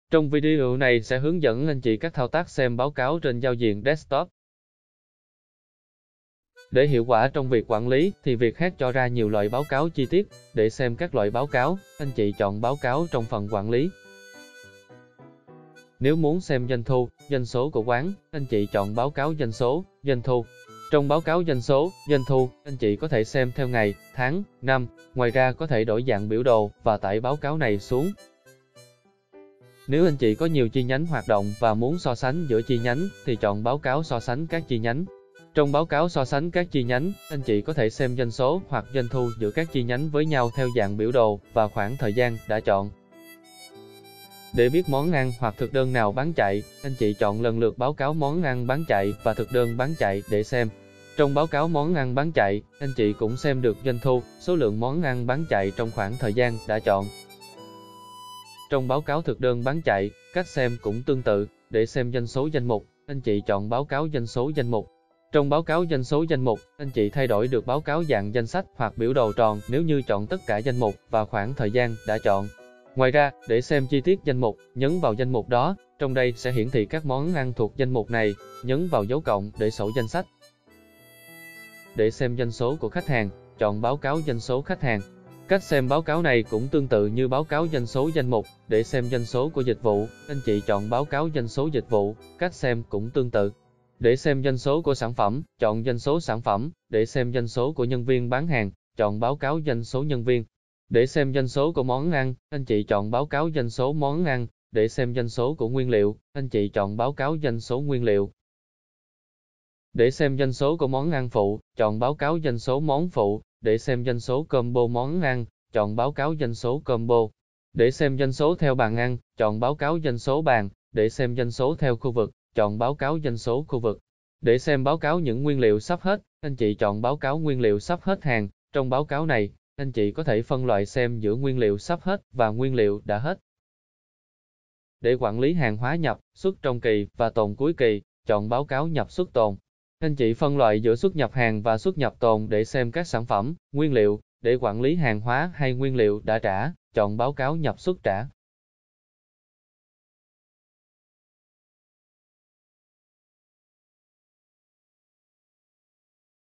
Trong video này sẽ hướng dẫn anh chị các thao tác xem báo cáo trên giao diện desktop. Để hiệu quả trong việc quản lý thì Vietcast cho ra nhiều loại báo cáo chi tiết. Để xem các loại báo cáo, anh chị chọn báo cáo trong phần quản lý. Nếu muốn xem doanh thu, doanh số của quán, anh chị chọn báo cáo doanh số, doanh thu. Trong báo cáo doanh số, doanh thu, anh chị có thể xem theo ngày, tháng, năm. Ngoài ra có thể đổi dạng biểu đồ và tải báo cáo này xuống. Nếu anh chị có nhiều chi nhánh hoạt động và muốn so sánh giữa chi nhánh thì chọn báo cáo so sánh các chi nhánh. Trong báo cáo so sánh các chi nhánh, anh chị có thể xem doanh số hoặc doanh thu giữa các chi nhánh với nhau theo dạng biểu đồ và khoảng thời gian đã chọn. Để biết món ăn hoặc thực đơn nào bán chạy, anh chị chọn lần lượt báo cáo món ăn bán chạy và thực đơn bán chạy để xem. Trong báo cáo món ăn bán chạy, anh chị cũng xem được doanh thu, số lượng món ăn bán chạy trong khoảng thời gian đã chọn. Trong báo cáo thực đơn bán chạy, cách xem cũng tương tự. Để xem doanh số danh mục, anh chị chọn báo cáo doanh số danh mục. Trong báo cáo doanh số danh mục, anh chị thay đổi được báo cáo dạng danh sách hoặc biểu đồ tròn nếu như chọn tất cả danh mục và khoảng thời gian đã chọn. Ngoài ra, để xem chi tiết danh mục, nhấn vào danh mục đó. Trong đây sẽ hiển thị các món ăn thuộc danh mục này, nhấn vào dấu cộng để sổ danh sách. Để xem doanh số của khách hàng, chọn báo cáo doanh số khách hàng. Cách xem báo cáo này cũng tương tự như báo cáo doanh số danh mục. Để xem doanh số của dịch vụ, anh chị chọn báo cáo doanh số dịch vụ. Cách xem cũng tương tự. Để xem doanh số của sản phẩm, chọn doanh số sản phẩm. Để xem doanh số của nhân viên bán hàng, chọn báo cáo doanh số nhân viên. Để xem doanh số của món ăn, anh chị chọn báo cáo doanh số món ăn. Để xem doanh số của nguyên liệu, anh chị chọn báo cáo doanh số nguyên liệu. Để xem doanh số của món ăn phụ, chọn báo cáo doanh số món phụ. Để xem doanh số combo món ăn, chọn báo cáo doanh số combo. Để xem doanh số theo bàn ăn, chọn báo cáo doanh số bàn. Để xem doanh số theo khu vực, chọn báo cáo doanh số khu vực. Để xem báo cáo những nguyên liệu sắp hết, anh chị chọn báo cáo nguyên liệu sắp hết hàng. Trong báo cáo này, anh chị có thể phân loại xem giữa nguyên liệu sắp hết và nguyên liệu đã hết. Để quản lý hàng hóa nhập, xuất trong kỳ và tồn cuối kỳ, chọn báo cáo nhập xuất tồn. Anh chị phân loại giữa xuất nhập hàng và xuất nhập tồn để xem các sản phẩm, nguyên liệu. Để quản lý hàng hóa hay nguyên liệu đã trả, chọn báo cáo nhập xuất trả.